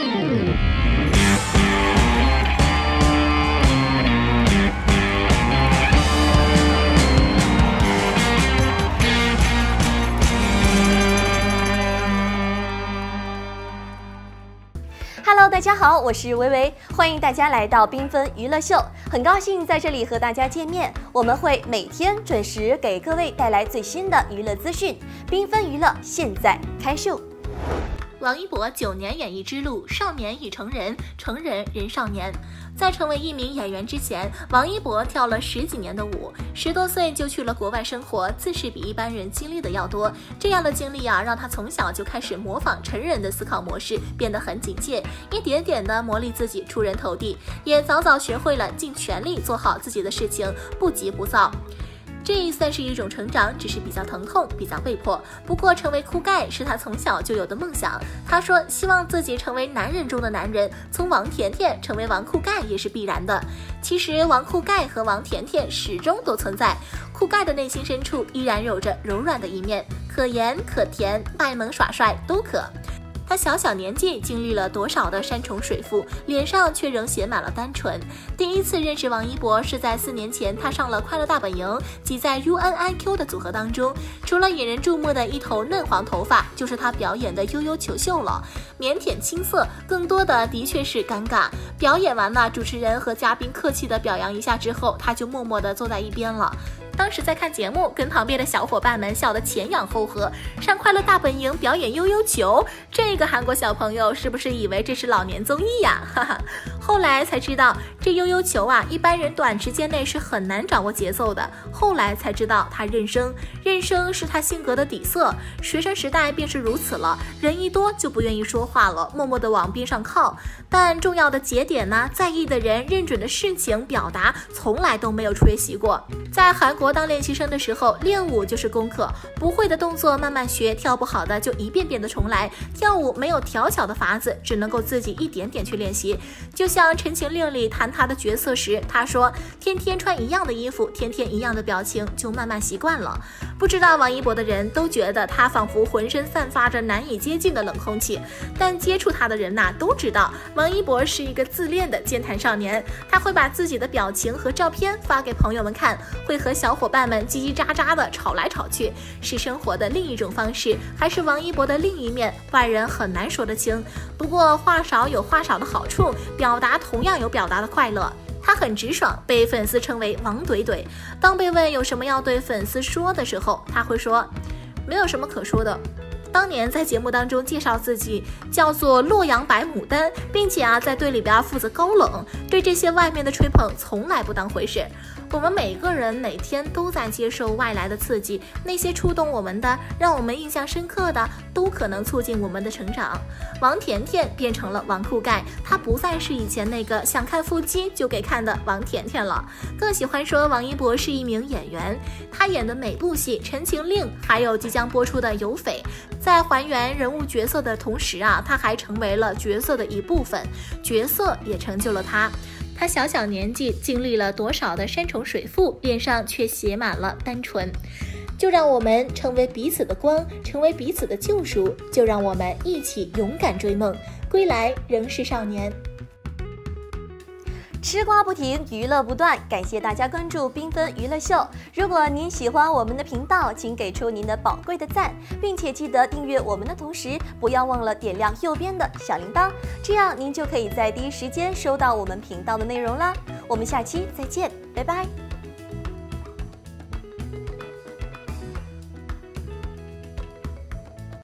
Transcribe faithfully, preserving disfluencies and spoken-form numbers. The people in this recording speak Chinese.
Hello， 大家好，我是维维，欢迎大家来到缤纷娱乐秀，很高兴在这里和大家见面。我们会每天准时给各位带来最新的娱乐资讯，缤纷娱乐现在开秀。 王一博九年演艺之路，少年已成人，成人人少年。在成为一名演员之前，王一博跳了十几年的舞，十多岁就去了国外生活，自是比一般人经历的要多。这样的经历啊，让他从小就开始模仿成人的思考模式，变得很警戒，一点点的磨砺自己出人头地，也早早学会了尽全力做好自己的事情，不急不躁。这算是一种成长，只是比较疼痛，比较被迫。不过成为酷盖是他从小就有的梦想。他说希望自己成为男人中的男人，从王甜甜成为王酷盖也是必然的。其实王酷盖和王甜甜始终都存在，酷盖的内心深处依然有着柔软的一面，可盐可甜，卖萌耍帅都可。他小小年纪经历了多少的山重水复，脸上却仍写满了单纯。第一次认识王一博是在四年前，他上了快乐大本营，即在 U N I Q 的组合当中，除了引人注目的一头嫩黄头发，就是他表演的悠悠球秀了，腼腆青涩，更多的的确是尴尬。表演完了，主持人和嘉宾客气的表扬一下之后，他就默默的坐在一边了。当时在看节目，跟旁边的小伙伴们笑得前仰后合。上快乐大本营表演悠悠球，这个韩国小朋友是不是以为这是老年综艺呀？哈哈，后来才知道这悠悠球啊，一般人短时间内是很难掌握节奏的。后来才知道他认生，认生是他性格的底色。学生时代便是如此了，人一多就不愿意说话了，默默地往边上靠。但重要的节点呢，在意的人，认准的事情表达，从来都没有缺席过。在韩国当练习生的时候，练舞就是功课，不会的动作慢慢学，跳不好的就一遍遍的重来。跳舞没有调巧的法子，只能够自己一点点去练习。就像《陈情令》里谈他的角色时，他说天天穿一样的衣服，天天一样的表情，就慢慢习惯了。不知道王一博的人都觉得他仿佛浑身散发着难以接近的冷空气，但接触他的人呐、啊，都知道王一博是一个自恋的健谈少年。他会把自己的表情和照片发给朋友们看，会和小伙伴们叽叽喳喳的吵来吵去，是生活的另一种方式，还是王一博的另一面，外人很难说得清。不过话少有话少的好处，表达同样有表达的快乐。他很直爽，被粉丝称为王怼怼。当被问有什么要对粉丝说的时候，他会说没有什么可说的。当年在节目当中介绍自己叫做洛阳白牡丹，并且啊在队里边负责高冷，对这些外面的吹捧从来不当回事。我们每个人每天都在接受外来的刺激，那些触动我们的，让我们印象深刻的，都可能促进我们的成长。王甜甜变成了王酷盖，她不再是以前那个想看腹肌就给看的王甜甜了，更喜欢说王一博是一名演员。他演的每部戏《陈情令》还有即将播出的《有匪》，在还原人物角色的同时啊，他还成为了角色的一部分，角色也成就了他。他小小年纪经历了多少的山重水复，脸上却写满了单纯。就让我们成为彼此的光，成为彼此的救赎，就让我们一起勇敢追梦，归来仍是少年。 吃瓜不停，娱乐不断，感谢大家关注缤纷娱乐秀。如果您喜欢我们的频道，请给出您的宝贵的赞，并且记得订阅我们的同时，不要忘了点亮右边的小铃铛，这样您就可以在第一时间收到我们频道的内容啦。我们下期再见，拜拜。